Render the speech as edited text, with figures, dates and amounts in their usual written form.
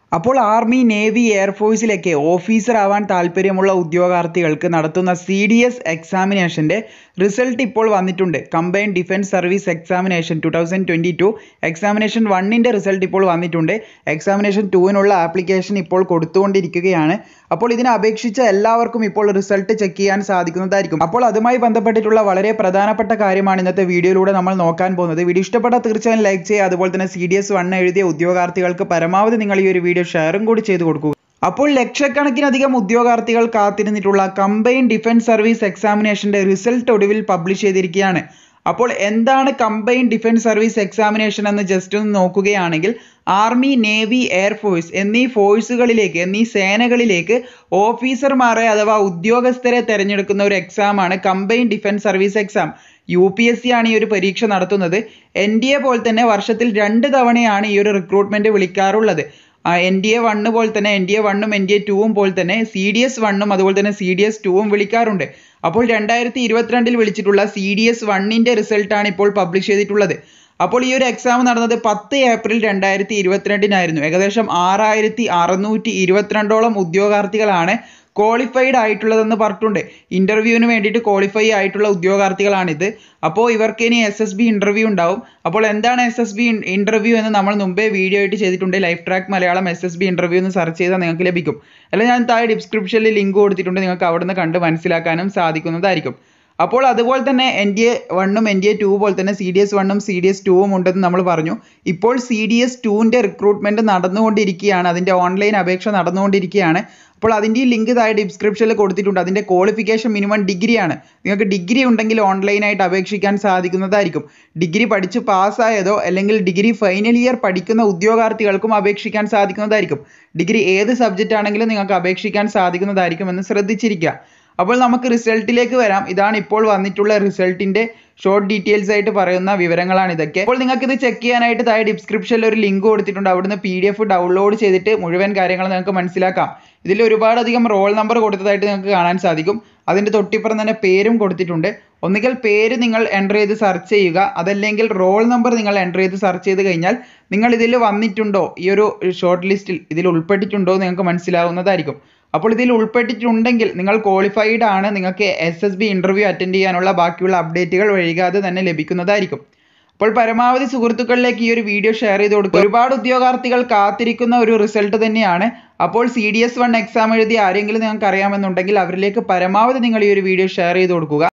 അപ്പോൾ army, navy, എയർഫോഴ്സിലൊക്കെ officer ആവാൻ താല്പര്യമുള്ള ഉദ്യോഗാർത്ഥികൾക്ക് നടത്തുന്ന CDS എക്സാമിനേഷൻ്റെ റിസൾട്ട് ഇപ്പോൾ വന്നിട്ടുണ്ട്. Combined defence service examination 2022 examination 1ൻ്റെ റിസൾട്ട് ഇപ്പോൾ വന്നിട്ടുണ്ട്. എക്സാമിനേഷൻ 2നുള്ള ആപ്ലിക്കേഷൻ ഇപ്പോൾ കൊടുത്തുകൊണ്ടിരിക്കുകയാണ്. അപ്പോൾ ഇതിനെ അപേക്ഷിച്ച എല്ലാവർക്കും ഇപ്പോൾ റിസൾട്ട് ചെക്ക് ചെയ്യാൻ സാധിക്കുന്നതായിരിക്കും. അപ്പോൾ അതുമായി ബന്ധപ്പെട്ടിട്ടുള്ള വളരെ പ്രധാനപ്പെട്ട കാര്യമാണ് ഇന്നത്തെ വീഡിയോയിലൂടെ നമ്മൾ നോക്കാൻ പോകുന്നത്. വീഡിയോ ഇഷ്ടപ്പെട്ടാൽ തീർച്ചയായും ലൈക്ക് ചെയ്യുക. അതുപോലെ തന്നെ CDS 1 എഴുതിയ ഉദ്യോഗാർത്ഥികൾക്ക് പരമാവധി നിങ്ങൾ ഈ ഒരു വീഡിയോ ഷെയറും കൂടി ചെയ്തു കൊടുക്കുക. അപ്പോൾ ലക്ഷക്കണക്കിനധികം ഉദ്യോഗാർത്ഥികൾ കാത്തിരുന്നിട്ടുള്ള കമ്പൈൻഡ് ഡിഫൻസ് സർവീസ് എക്സാമിനേഷൻ്റെ റിസൾട്ട് ഒടുവിൽ പബ്ലിഷ് ചെയ്തിരിക്കുകയാണ്. അപ്പോൾ എന്താണ് കമ്പൈൻഡ് ഡിഫൻസ് സർവീസ് എക്സാമിനേഷൻ എന്ന് ജസ്റ്റ് ഒന്ന് നോക്കുകയാണെങ്കിൽ, ആർമി, നേവി, എയർഫോഴ്സ് എന്നീ ഫോഴ്സുകളിലേക്ക്, എന്നീ സേനകളിലേക്ക് ഓഫീസർമാരെ അഥവാ ഉദ്യോഗസ്ഥരെ തിരഞ്ഞെടുക്കുന്ന ഒരു എക്സാമാണ് combined defence service exam. UPSC ആണ് ഈ ഒരു പരീക്ഷ നടത്തുന്നത്. NDA പോലെ തന്നെ വർഷത്തിൽ 2 തവണയാണ് ഈ ഒരു റിക്രൂട്ട്മെന്റ് വിളിക്കാറുള്ളത്. NDA 1 പോലെ തന്നെ NDA 1ഉം NDA 2ഉം പോലെ തന്നെ CDS 1ഉം അതുപോലെ തന്നെ CDS 2ഉം വിളിക്കാറുണ്ട്. അപ്പോൾ 2022 വിളിച്ചിട്ടുള്ള CDS 1ൻ്റെ റിസൾട്ടാണ് ഇപ്പോൾ പബ്ലിഷ് ചെയ്തിട്ടുള്ളത്. അപ്പോൾ ഈ ഒരു എക്സാം നടന്നത് 10 ഏപ്രിൽ 2022 ഏകദേശം 6622ഓളം ഉദ്യോഗാർത്ഥികളാണ് ക്വാളിഫൈഡ് ആയിട്ടുള്ളതെന്ന് പറഞ്ഞിട്ടുണ്ട്. ഇൻ്റർവ്യൂവിന് വേണ്ടിയിട്ട് ക്വാളിഫൈ ആയിട്ടുള്ള ഉദ്യോഗാർത്ഥികളാണിത്. അപ്പോൾ ഇവർക്ക് ഇനി SSB ഇൻ്റർവ്യൂ ഉണ്ടാവും. അപ്പോൾ എന്താണ് SSB ഇൻ്റർവ്യൂ എന്ന് നമ്മൾ മുമ്പേ വീഡിയോ ആയിട്ട് ചെയ്തിട്ടുണ്ട്. Life track Malayalam SSB interview എന്ന് സെർച്ച് ചെയ്താൽ നിങ്ങൾക്ക് ലഭിക്കും. അല്ലെങ്കിൽ ഞാൻ താഴെ ഡിസ്ക്രിപ്ഷനിൽ ലിങ്ക് കൊടുത്തിട്ടുണ്ട്, നിങ്ങൾക്ക് അവിടെ നിന്ന് കണ്ട് മനസ്സിലാക്കാനും സാധിക്കുന്നതായിരിക്കും. അപ്പോൾ അതുപോലെ തന്നെ NDA 1ഉം NDA 2 പോലെ തന്നെ CDS 1ഉം CDS 2ഉം ഉണ്ടെന്ന് നമ്മൾ പറഞ്ഞു. ഇപ്പോൾ CDS 2ൻ്റെ റിക്രൂട്ട്മെൻറ്റ് നടന്നുകൊണ്ടിരിക്കുകയാണ്. അതിൻ്റെ ഓൺലൈൻ അപേക്ഷ നടന്നുകൊണ്ടിരിക്കുകയാണ്. അപ്പോൾ അതിൻ്റെ ലിങ്ക് താഴെ ഡിസ്ക്രിപ്ഷനിൽ കൊടുത്തിട്ടുണ്ട്. അതിൻ്റെ ക്വാളിഫിക്കേഷൻ മിനിമം ഡിഗ്രിയാണ്. നിങ്ങൾക്ക് ഡിഗ്രി ഉണ്ടെങ്കിൽ ഓൺലൈനായിട്ട് അപേക്ഷിക്കാൻ സാധിക്കുന്നതായിരിക്കും. ഡിഗ്രി പഠിച്ച് പാസ്സായതോ അല്ലെങ്കിൽ ഡിഗ്രി ഫൈനൽ ഇയർ പഠിക്കുന്ന ഉദ്യോഗാർത്ഥികൾക്കും അപേക്ഷിക്കാൻ സാധിക്കുന്നതായിരിക്കും. ഡിഗ്രി ഏത് സബ്ജക്റ്റ് ആണെങ്കിലും നിങ്ങൾക്ക് അപേക്ഷിക്കാൻ സാധിക്കുന്നതായിരിക്കും എന്ന് ശ്രദ്ധിച്ചിരിക്കുക. അപ്പോൾ നമുക്ക് റിസൾട്ടിലേക്ക് വരാം. ഇതാണ് ഇപ്പോൾ വന്നിട്ടുള്ള റിസൾട്ടിൻ്റെ ഷോർട്ട് ഡീറ്റെയിൽസ് ആയിട്ട് പറയുന്ന വിവരങ്ങളാണ് ഇതൊക്കെ. അപ്പോൾ നിങ്ങൾക്ക് ഇത് ചെക്ക് ചെയ്യാനായിട്ട് താഴെ ഡിസ്ക്രിപ്ഷനിൽ ഒരു ലിങ്ക് കൊടുത്തിട്ടുണ്ട്. അവിടുന്ന് PDF ഡൗൺലോഡ് ചെയ്തിട്ട് മുഴുവൻ കാര്യങ്ങൾ നിങ്ങൾക്ക് മനസ്സിലാക്കാം. ഇതിൽ ഒരുപാടധികം റോൾ നമ്പർ കൊടുത്തതായിട്ട് നിങ്ങൾക്ക് കാണാൻ സാധിക്കും. അതിൻ്റെ തൊട്ടിപ്പുറം തന്നെ പേരും കൊടുത്തിട്ടുണ്ട്. ഒന്നുകിൽ പേര് നിങ്ങൾ എൻ്റർ ചെയ്ത് സെർച്ച് ചെയ്യുക, അതല്ലെങ്കിൽ റോൾ നമ്പർ നിങ്ങൾ എൻ്റർ ചെയ്ത് സെർച്ച് ചെയ്ത് കഴിഞ്ഞാൽ നിങ്ങൾ ഇതിൽ വന്നിട്ടുണ്ടോ, ഈ ഒരു ഷോർട്ട് ലിസ്റ്റിൽ ഇതിൽ ഉൾപ്പെട്ടിട്ടുണ്ടോ എന്ന് നിങ്ങൾക്ക് മനസ്സിലാവുന്നതായിരിക്കും. അപ്പോൾ ഇതിൽ ഉൾപ്പെട്ടിട്ടുണ്ടെങ്കിൽ നിങ്ങൾ ക്വാളിഫൈഡ് ആണ്. നിങ്ങൾക്ക് SSB ഇൻ്റർവ്യൂ അറ്റൻഡ് ചെയ്യാനുള്ള ബാക്കിയുള്ള അപ്ഡേറ്റുകൾ വൈകാതെ തന്നെ ലഭിക്കുന്നതായിരിക്കും. അപ്പോൾ പരമാവധി സുഹൃത്തുക്കളിലേക്ക് ഈ ഒരു വീഡിയോ ഷെയർ ചെയ്ത് കൊടുക്കുക. ഒരുപാട് ഉദ്യോഗാർത്ഥികൾ കാത്തിരിക്കുന്ന ഒരു റിസൾട്ട് തന്നെയാണ്. അപ്പോൾ CDS 1 എക്സാം എഴുതിയ ആരെങ്കിലും നിങ്ങൾക്ക് അറിയാമെന്നുണ്ടെങ്കിൽ അവരിലേക്ക് പരമാവധി നിങ്ങൾ ഈ ഒരു വീഡിയോ ഷെയർ ചെയ്ത് കൊടുക്കുക.